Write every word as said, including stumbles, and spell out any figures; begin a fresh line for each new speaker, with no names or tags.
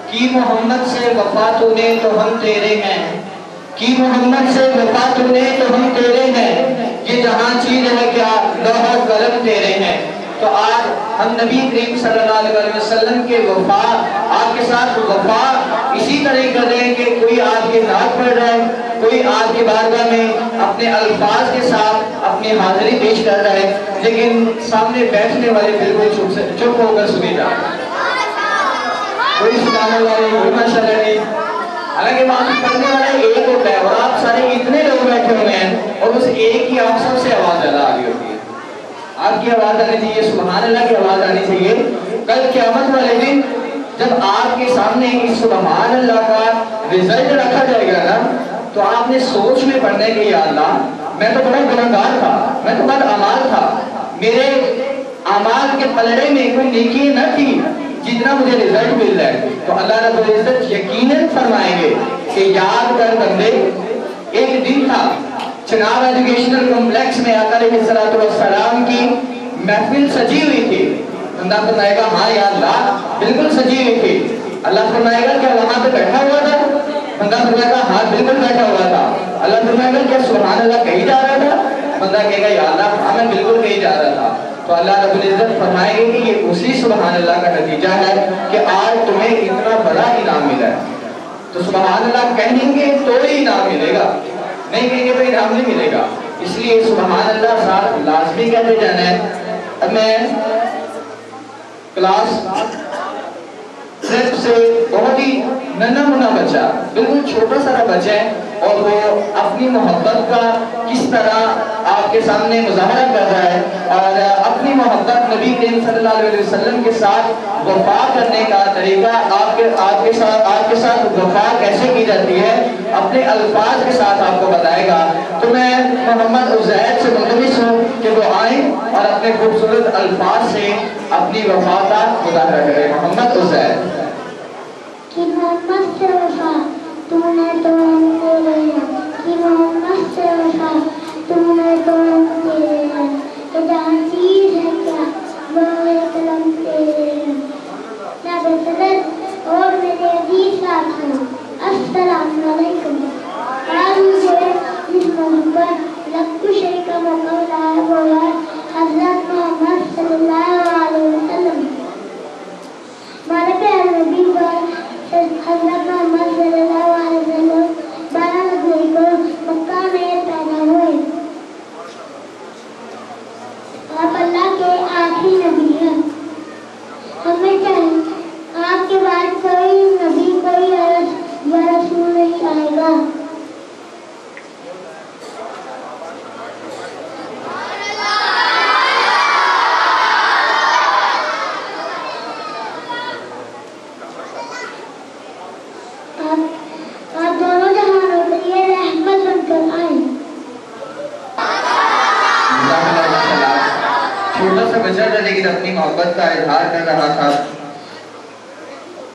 کی محمد سے وفا تو نے تو ہم تیرے ہیں، کی محمد سے وفا تو نے تو ہم تیرے ہیں، یہ جہاں چیز ہے کیا لوح و قلم تیرے ہیں۔ تو آج ہم نبی کریم صلی اللہ علیہ وسلم کے وفا، آپ کے ساتھ وفا اسی طرح کر رہے ہیں کہ کوئی آپ کے نعت پڑھ رہا ہے، کوئی آپ کی بارگاہ میں اپنے الفاظ کے ساتھ اپنی حاضری پیش کر رہا ہے، لیکن سامنے بیٹھنے والے بالکل چپ چپ ہو کر سنی جا رہے ہیں، کوئی سبحان اللہ نہیں، کوئی ماشاء اللہ نہیں۔ حالانکہ وہاں پڑھنے والا ایک ہوتا ہے اور آپ سارے اتنے لوگ بیٹھے ہوئے ہیں اور اس ایک ہی آپ سب سے آواز زیادہ آ رہی ہوتی ہے۔ آپ کی آواز آنی چاہیے، سبحان اللہ کی آواز آنی چاہیے۔ کل قیامت والے دن جب آپ کے سامنے اس سبحان اللہ کا رزلٹ رکھا جائے گا نا، تو آپ نے سوچ میں پڑھنے کہ یا اللہ میں تو بڑا گناہگار تھا، میں تو بڑا اعمال تھا، میرے اعمال کے پلڑے میں کوئی نیکی نہ تھی جتنا مجھے رزلٹ مل رہا ہے۔ تو اللہ رب العزت یقیناً فرمائیں گے کہ یاد کر بندے، ایک دن تھا چناب ایجوکیشنل کمپلیکس میں آقا علیہ السلام کی محفل سجی ہوئی تھی۔ اللہ فرمائے گا ہاں یا اللہ بالکل سجی ہوئی تھی۔ اللہ فرمائے گا کیا وہاں پہ بیٹھا ہوا تھا؟ بندہ فرمائے گا ہاں بالکل بیٹھا ہوا تھا۔ اللہ فرمائے گا کیا سبحان اللہ کہیں جا رہا تھا؟ بندہ کہے گا یا اللہ ہاں میں بالکل کہیں جا رہا تھا۔ تو اللہ رب العزت فرمائے گے کہ یہ اسی سبحان اللہ کا نتیجہ ہے کہ آج تمہیں اتنا بڑا انعام ملا ہے۔ تو سبحان اللہ کہیں گے تو ہی انعام ملے گا، نہیں کہیں گے تو انعام نہیں ملے گا۔ اس لیے سبحان اللہ ساتھ لازمی کہتے جانا ہے۔ اب میں کلاس صرف سے بہت ہی ننھا منا بچہ، بالکل چھوٹا سا بچہ ہے اور وہ اپنی محبت کا کس طرح آپ کے سامنے مظاہرہ کر رہا ہے اور اپنی محبت نبی کریم صلی اللہ علیہ وسلم کے ساتھ وفا کرنے کا طریقہ، آپ کے آپ کے ساتھ آپ کے ساتھ وفا کیسے کی جاتی ہے اپنے الفاظ کے ساتھ آپ کو بتائے گا۔ تو میں محمد عزیر سے ملتمس ہوں کہ وہ آئیں اور اپنے خوبصورت الفاظ سے اپنی وفا کا مظاہرہ کریں۔ محمد عزیر۔
کہ محمد سے وفا تو نے تو ہم تیرے ہیں، کہ محمد سے وفا تو نے تو ہم تیرے ہیں، کہ جہاں چیز ہے کیا لوح قلم تیرے ہیں۔ نبی اور میرے عزیز ساتھیوں السلام علیکم۔ آج مجھے اس موضوع پر لکھو شریف کا موقع ملا ہے، وہ ہے حضرت محمد صلی اللہ علیہ وسلم۔ ہمارے پیارے نبی پر حضرت محمد صلی اللہ علیہ وسلم بارہ فروری کو مکہ میں پیدا ہوئے۔ آپ اللہ کے آخری نبی ہیں۔ ہمیں چاہیے آپ کے بعد کوئی نبی کوئی یا رسول نہیں آئے گا۔ آپ دونوں جہانوں کے لیے رحمت بن کر آئیں۔
چھوٹا سا بچہ تھا لیکن اپنی محبت کا اظہار کر رہا تھا۔